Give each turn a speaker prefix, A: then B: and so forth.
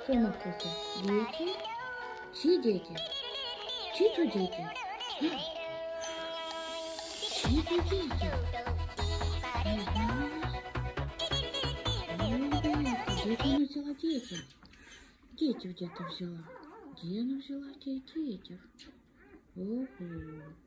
A: Что она вкусит? Дети? Чьи дети? Чьи тут дети? Чьи тут дети? Где она взяла детей? Дети где-то взяла. Где она взяла детей? Ого.